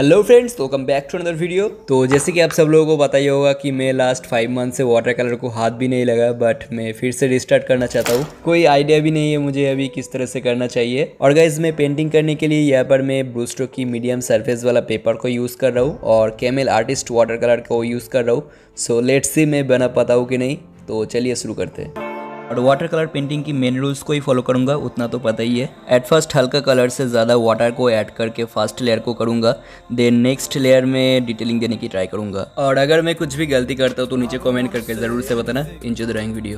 Hello friends, welcome back to another video. तो जैसे कि आप सब लोगों को पता ही होगा कि मैं लास्ट 5 मंथ से वाटर कलर को हाथ भी नहीं लगा, बट मैं फिर से रिस्टार्ट करना चाहता हूँ। कोई आइडिया भी नहीं है मुझे अभी किस तरह से करना चाहिए। और गाइज, मैं पेंटिंग करने के लिए यहाँ पर मैं ब्रू स्ट्रोक की मीडियम सरफेस वाला पेपर को यूज़ कर रहा हूँ और कैमल आर्टिस्ट वाटर कलर को यूज़ कर रहा हूँ। सो लेट्स सी मैं बना पाता हूँ कि नहीं। तो चलिए शुरू करते हैं। और वाटर कलर पेंटिंग की मेन रूल्स को ही फॉलो करूंगा, उतना तो पता ही है। एट फर्स्ट हल्का कलर से ज़्यादा वाटर को ऐड करके फर्स्ट लेयर को करूंगा, देन नेक्स्ट लेयर में डिटेलिंग देने की ट्राई करूंगा। और अगर मैं कुछ भी गलती करता हूँ तो नीचे कमेंट करके ज़रूर से बताना। Enjoy the drawing video.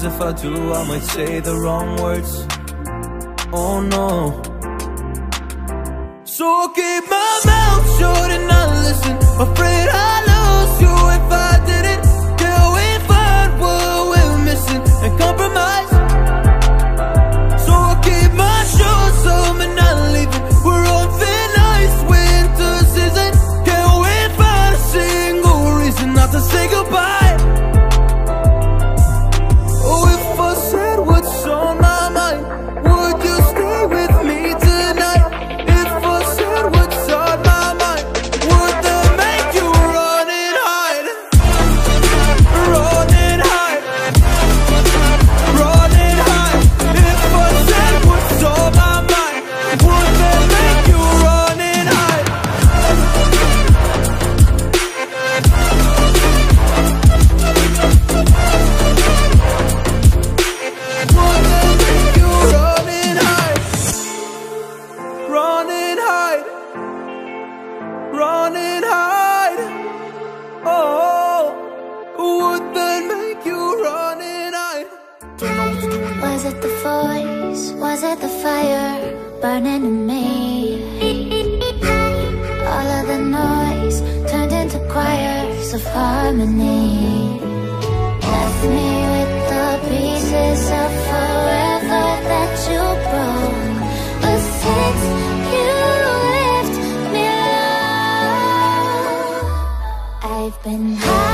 And compromise, so I'll keep my shoes on, but not leaving. We're on thin ice, winter season. Can't wait for a single reason not to say goodbye. Oh, if I said what's on my mind, would you stay with me tonight? If I said what's on my mind, would that make you run and hide? Run and hide. Run and hide. Oh, would that make you run and hide? Was it the voice? Was it the fire burning in me? All of the noise turned into choirs of harmony. Left me with the pieces of forever that you broke. But since you left me alone, I've been high.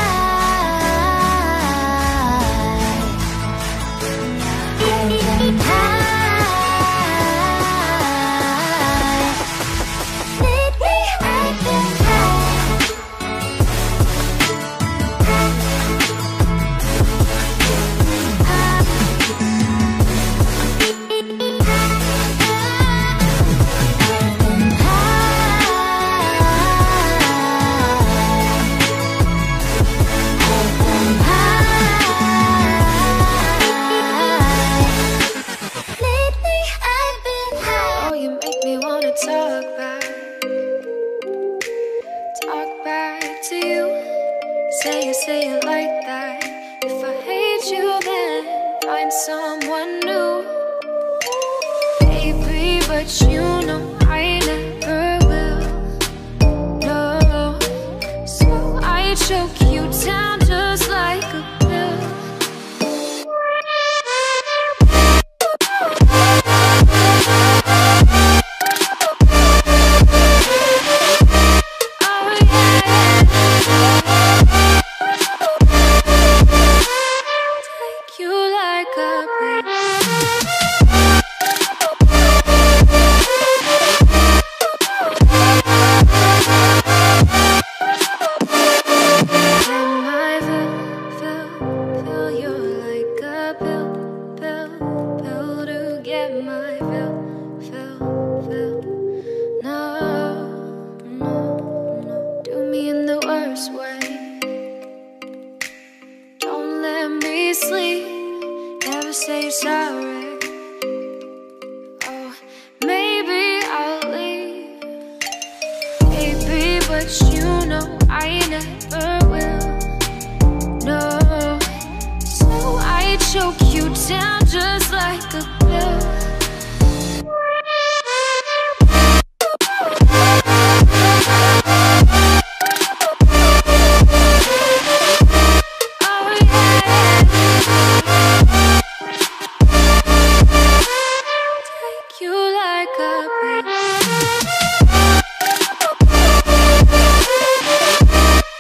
Say it like that. If I hate you, then find someone new. Baby, but you know I never will. No, so I choke you down just like a pill. Sleep, never say sorry. Oh, maybe I'll leave, baby, but you know I never will. No, so I choke you down just like a pill.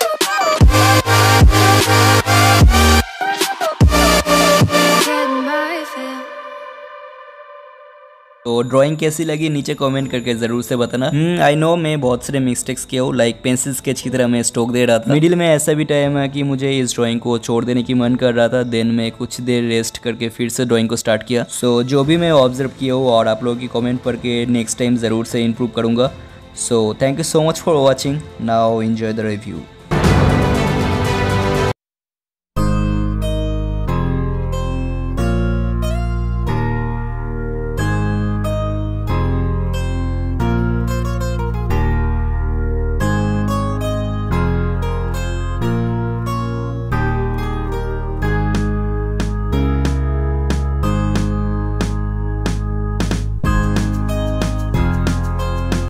Get my तो drawing कैसी लगी नीचे comment करके जरूर से बताना। I know मैं बहुत सारे मिस्टेक्स किया हूँ, लाइक पेंसिल स्केच की तरह मैं स्ट्रोक दे रहा था। मिडिल में ऐसा भी टाइम है कि मुझे इस ड्राइंग को छोड़ देने की मन कर रहा था, देन मैं कुछ देर रेस्ट करके फिर से ड्राइंग को स्टार्ट किया। सो जो भी मैं ऑब्जर्व किया हूँ और आप लोगों की कमेंट पढ़ के नेक्स्ट टाइम ज़रूर से इम्प्रूव करूँगा। So thank you so much for watching, now enjoy the review.